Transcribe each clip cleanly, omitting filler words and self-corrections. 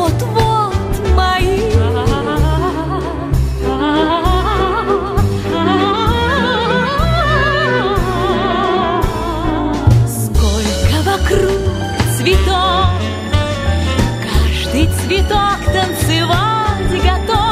вот-вот мои. Сколько вокруг цветов, каждый цветок танцевать готов.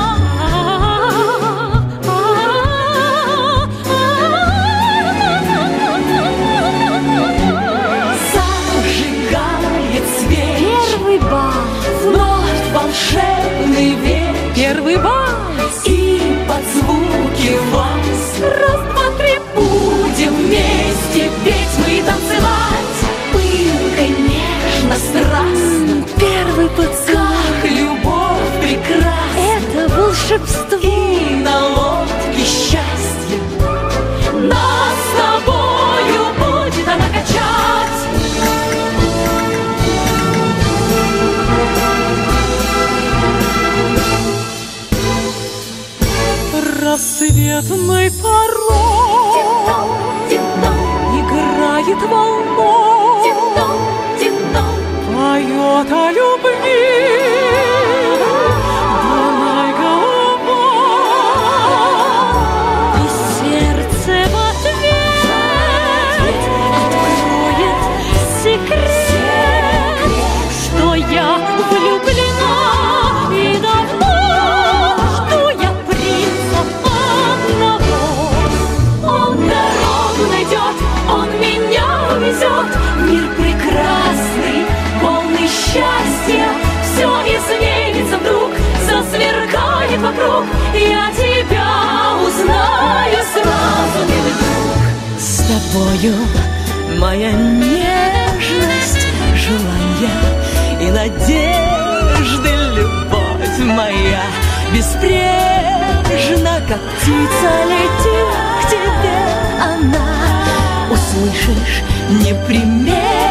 Вновь волшебный вечер, первый вальс, и под звуки вальс раз, два, три будем вместе петь мы и танцевать. Пылко, нежно, страстно, первый поцелуй, как любовь прекрасна, это волшебство. И на лодке счастья нас с тобою будет она качать. Рассветный порог играет волной, поет о любви белой головой, и сердце в ответ откроет секрет, что я влюблена и давно. Мир прекрасный, полный счастья, все изменится вдруг, засверкает вокруг. Я тебя узнаю сразу, милый друг. С тобою моя нежность, желания и надежды, любовь моя беспрежна, как птица летит к тебе она. Услышишь непременно,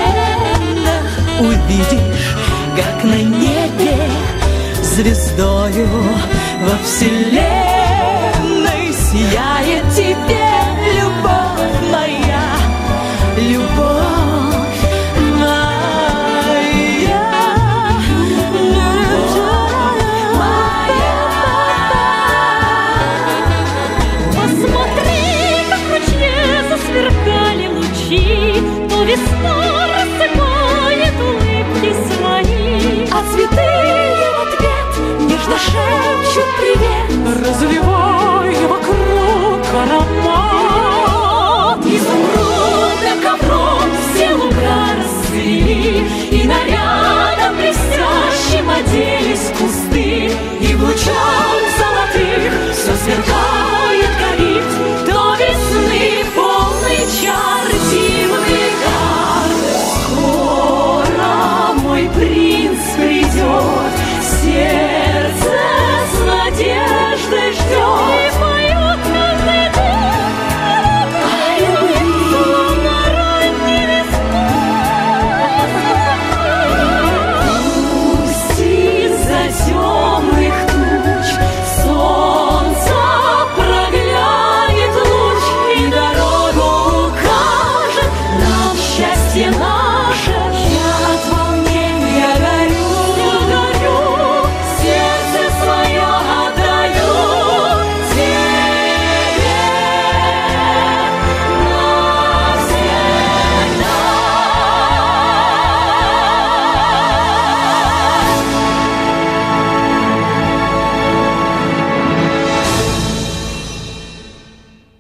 увидишь, как на небе звездою во вселенной сияет тебе любовь моя, любовь моя, любовь моя. Посмотри, как в ручье засверкали лучи, то весна рассыпает улыбки свои, а цветы в ответ нежно шепчут привет, разливая вокруг аромат. Изумрудным ковром все луга расцвели, и нарядом блестящим оделись кусты, и в лучах золотых все сверкает, горит до весны полный чар дивный дар. Скоро мой принц придет, все